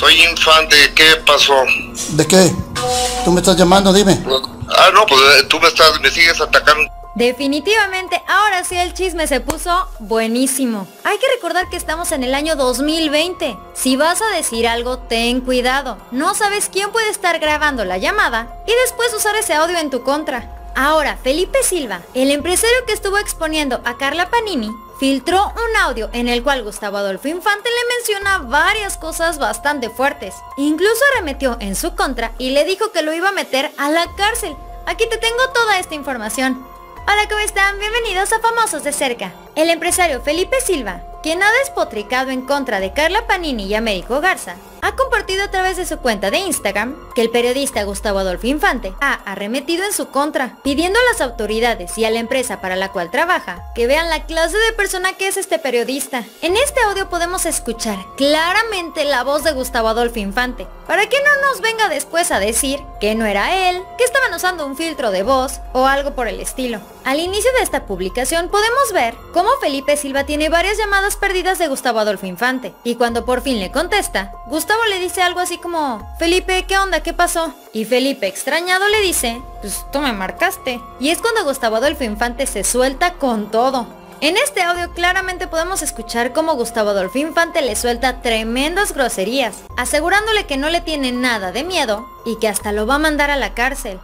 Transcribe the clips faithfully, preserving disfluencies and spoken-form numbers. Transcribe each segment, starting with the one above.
Soy Infante, ¿qué pasó? ¿De qué? ¿Tú me estás llamando? Dime. Ah, no, pues tú me estás, me sigues atacando. Definitivamente, ahora sí el chisme se puso buenísimo. Hay que recordar que estamos en el año dos mil veinte. Si vas a decir algo, ten cuidado. No sabes quién puede estar grabando la llamada y después usar ese audio en tu contra. Ahora, Felipe Silva, el empresario que estuvo exponiendo a Carla Panini, filtró un audio en el cual Gustavo Adolfo Infante le menciona varias cosas bastante fuertes. Incluso arremetió en su contra y le dijo que lo iba a meter a la cárcel. Aquí te tengo toda esta información. Hola, ¿cómo están? Bienvenidos a Famosos de Cerca. El empresario Felipe Silva, quien ha despotricado en contra de Carla Panini y Américo Garza, ha compartido a través de su cuenta de Instagram que el periodista Gustavo Adolfo Infante ha arremetido en su contra, pidiendo a las autoridades y a la empresa para la cual trabaja que vean la clase de persona que es este periodista. En este audio podemos escuchar claramente la voz de Gustavo Adolfo Infante, para que no nos venga después a decir que no era él, que estaban usando un filtro de voz o algo por el estilo. Al inicio de esta publicación podemos ver cómo Felipe Silva tiene varias llamadas perdidas de Gustavo Adolfo Infante, y cuando por fin le contesta, Gustavo le dice algo así como: Felipe, ¿qué onda? ¿Qué pasó? Y Felipe, extrañado, le dice: pues tú me marcaste. Y es cuando Gustavo Adolfo Infante se suelta con todo. En este audio claramente podemos escuchar cómo Gustavo Adolfo Infante le suelta tremendas groserías, asegurándole que no le tiene nada de miedo y que hasta lo va a mandar a la cárcel.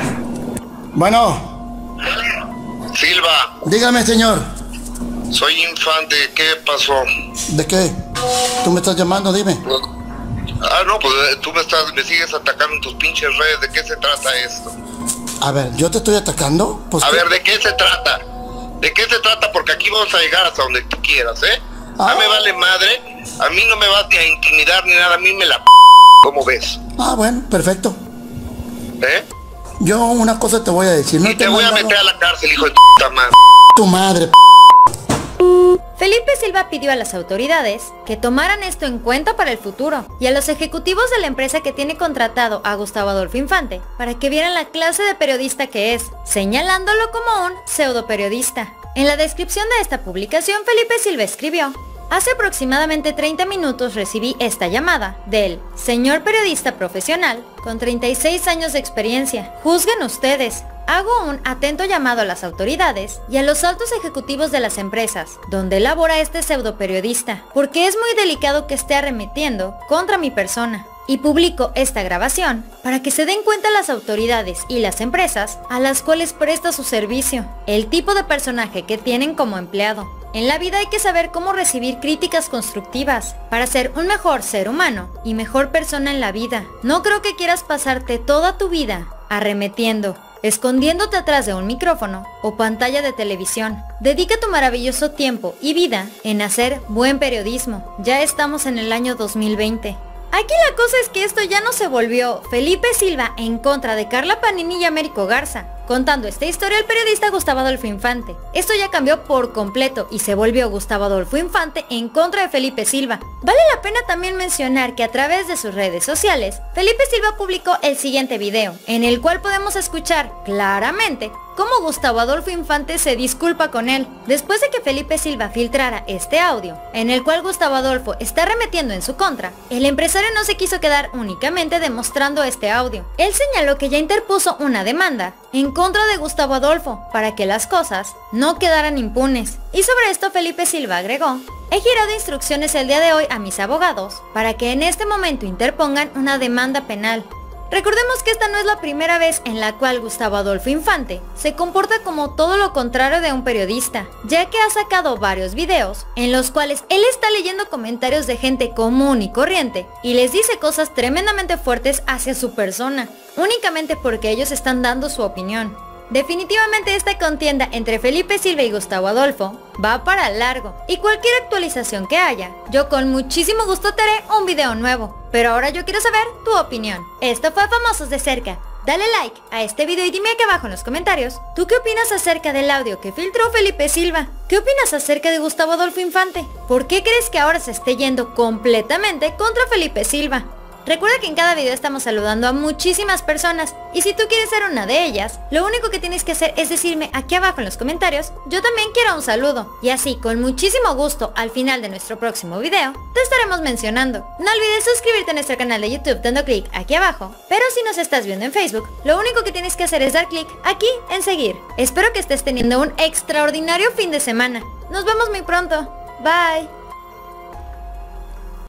Bueno. Silva. Dígame, señor. Soy Infante, ¿qué pasó? ¿De qué? ¿Tú me estás llamando? Dime. Ah, no, pues tú me estás, me sigues atacando en tus pinches redes. ¿De qué se trata esto? A ver, ¿yo te estoy atacando? Pues a ¿qué? ver, ¿de qué se trata? ¿De qué se trata? Porque aquí vamos a llegar hasta donde tú quieras, ¿eh? Ah. A mí me vale madre, a mí no me vas ni a intimidar ni nada, a mí me la p***, ¿cómo ves? Ah, bueno, perfecto. ¿Eh? Yo una cosa te voy a decir. No y te, te voy mandado... a meter a la cárcel, hijo de puta madre. Tu madre, p***. Felipe Silva pidió a las autoridades que tomaran esto en cuenta para el futuro y a los ejecutivos de la empresa que tiene contratado a Gustavo Adolfo Infante para que vieran la clase de periodista que es, señalándolo como un pseudo periodista. En la descripción de esta publicación, Felipe Silva escribió: hace aproximadamente treinta minutos recibí esta llamada del señor periodista profesional con treinta y seis años de experiencia. Juzguen ustedes. Hago un atento llamado a las autoridades y a los altos ejecutivos de las empresas donde labora este pseudo periodista, porque es muy delicado que esté arremetiendo contra mi persona. Y publico esta grabación para que se den cuenta las autoridades y las empresas a las cuales presta su servicio, el tipo de personaje que tienen como empleado. En la vida hay que saber cómo recibir críticas constructivas para ser un mejor ser humano y mejor persona en la vida. No creo que quieras pasarte toda tu vida arremetiendo, escondiéndote atrás de un micrófono o pantalla de televisión. Dedica tu maravilloso tiempo y vida en hacer buen periodismo. Ya estamos en el año dos mil veinte. Aquí la cosa es que esto ya no se volvió Felipe Silva en contra de Carla Panini y Américo Garza, contando esta historia al periodista Gustavo Adolfo Infante. Esto ya cambió por completo y se volvió Gustavo Adolfo Infante en contra de Felipe Silva. Vale la pena también mencionar que a través de sus redes sociales, Felipe Silva publicó el siguiente video, en el cual podemos escuchar claramente cómo Gustavo Adolfo Infante se disculpa con él, después de que Felipe Silva filtrara este audio, en el cual Gustavo Adolfo está arremetiendo en su contra. El empresario no se quiso quedar únicamente demostrando este audio. Él señaló que ya interpuso una demanda en contra de Gustavo Adolfo para que las cosas no quedaran impunes. Y sobre esto Felipe Silva agregó: he girado instrucciones el día de hoy a mis abogados para que en este momento interpongan una demanda penal. Recordemos que esta no es la primera vez en la cual Gustavo Adolfo Infante se comporta como todo lo contrario de un periodista, ya que ha sacado varios videos en los cuales él está leyendo comentarios de gente común y corriente y les dice cosas tremendamente fuertes hacia su persona, únicamente porque ellos están dando su opinión. Definitivamente esta contienda entre Felipe Silva y Gustavo Adolfo va para largo, y cualquier actualización que haya, yo con muchísimo gusto te haré un video nuevo. Pero ahora yo quiero saber tu opinión. Esto fue Famosos de Cerca. Dale like a este video y dime aquí abajo en los comentarios, ¿tú qué opinas acerca del audio que filtró Felipe Silva? ¿Qué opinas acerca de Gustavo Adolfo Infante? ¿Por qué crees que ahora se esté yendo completamente contra Felipe Silva? Recuerda que en cada video estamos saludando a muchísimas personas y si tú quieres ser una de ellas, lo único que tienes que hacer es decirme aquí abajo en los comentarios, yo también quiero un saludo. Y así, con muchísimo gusto, al final de nuestro próximo video, te estaremos mencionando. No olvides suscribirte a nuestro canal de YouTube dando clic aquí abajo, pero si nos estás viendo en Facebook, lo único que tienes que hacer es dar clic aquí en seguir. Espero que estés teniendo un extraordinario fin de semana. Nos vemos muy pronto. Bye.